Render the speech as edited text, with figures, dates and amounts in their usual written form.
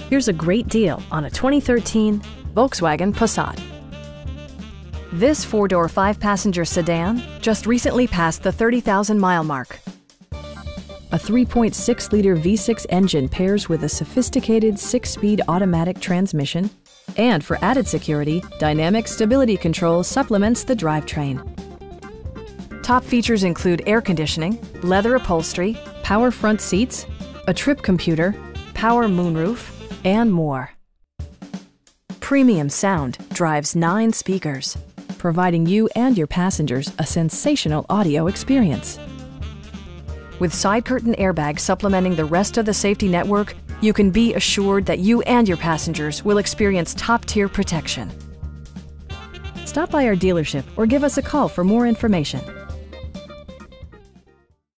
Here's a great deal on a 2013 Volkswagen Passat. This four-door, five-passenger sedan just recently passed the 30,000-mile mark. A 3.6-liter V6 engine pairs with a sophisticated six-speed automatic transmission, and for added security, dynamic stability control supplements the drivetrain. Top features include air conditioning, leather upholstery, power front seats, a trip computer, power moonroof, and more. Premium sound drives 9 speakers, providing you and your passengers a sensational audio experience. With side curtain airbags supplementing the rest of the safety network, you can be assured that you and your passengers will experience top-tier protection. Stop by our dealership or give us a call for more information.